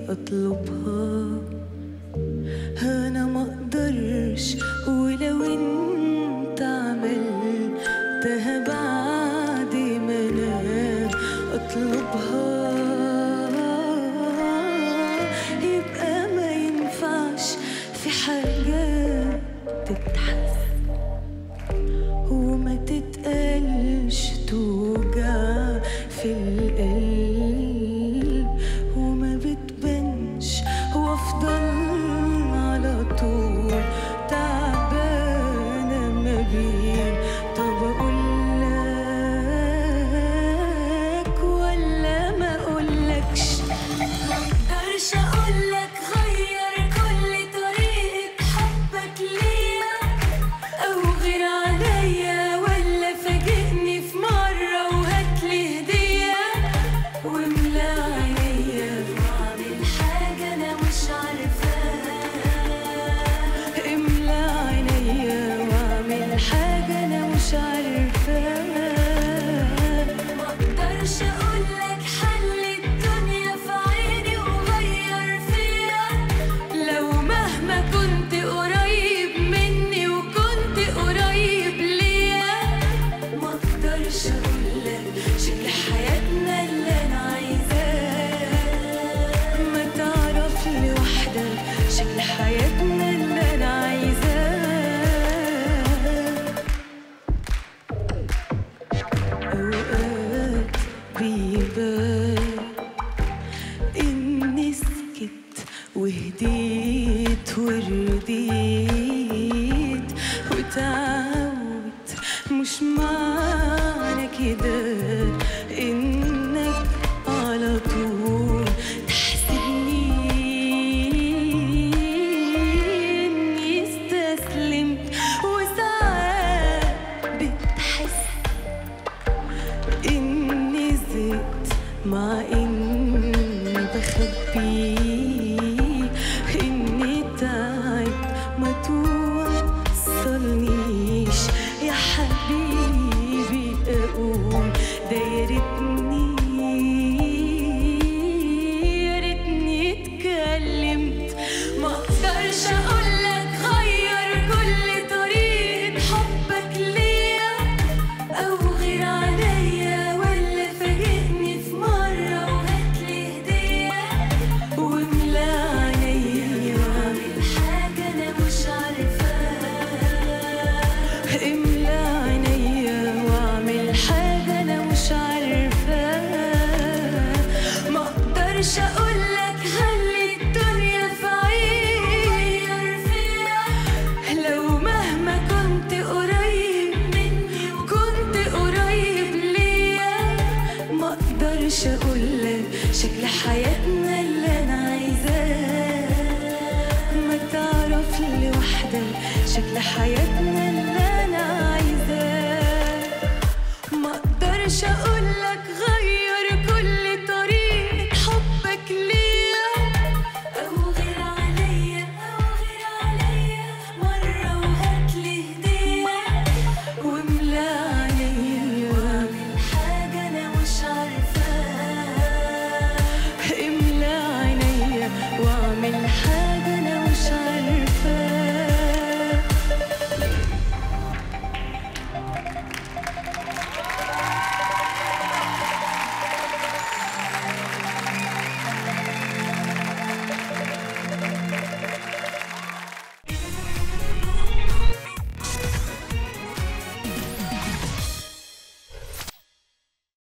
اطلبها، انا ما اقدرش ولو انت عملتها بعد ما انا اطلبها يبقى ما ينفعش في حاجة تتحس وما تتقالش توجع في القلب وما بتبانش وافضل على طول تعبانة ما بين طب اقولك ولا ما اقولكش. مقدرش اقولك غير كل طريقة حبك ليا او غير عليا ولا فاجئني في مرة وهاتلي هدية واملى عينيا واعمل حاجة انا مش عارفاها. املى عينيا واعمل حاجة انا مش عارفاها. مقدرش اقولك حل الدنيا في عيني وغير فيا لو مهما كنت قريب مني وكنت قريب ليا. مقدرش اقولك شكل حياتنا اللي انا عايزاه ما تعرف لوحدك شكل حياتنا اللي انا عايزاه. اوقات بيبان اني سكت وهديت ورديت وتعودت مش معنى كده انك على طول تحسبني اني استسلمت وساعات بتحس اني زدت مع اني بخبي اني تعبت ما توصلنيش يا حبيبي اقول ده يا ريتني اتكلمت. مقدرش اقولك غير كل طريقة حبك ليا او غير عليا ولا فاجئني في مرة وهاتلي هدية واملى عينيا واعمل حاجة انا مش عارفاها. املى عينيا واعمل حاجة انا مش عارفاها. مقدرش اقولك خلي الدنيا في عيني وغير فيا لو مهما كنت قريب مني وكنت قريب ليا. مقدرش اقولك شكل حياتنا اللي انا عايزاه ما تعرف لوحدك شكل حياتنا